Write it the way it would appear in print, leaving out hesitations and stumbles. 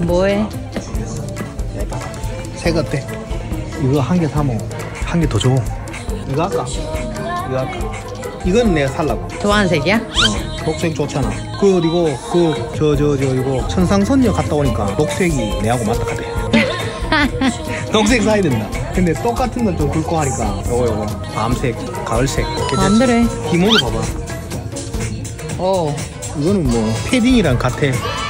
뭐해? 색 어때? 이거 한 개 사면 한 개 더 줘. 이거 할까? 이거 할까? 이건 내가 살라고. 좋아하는 색이야? 녹색 좋잖아. 그리고 이거 천상선녀 갔다 오니까 녹색이 내하고 맞다카대. 녹색 사야 된다. 근데 똑같은 건 좀 굵고 하니까 요거 밤색, 가을색. 안 그래. 기모도 봐봐. 오. 이거는 뭐 패딩이랑 같아.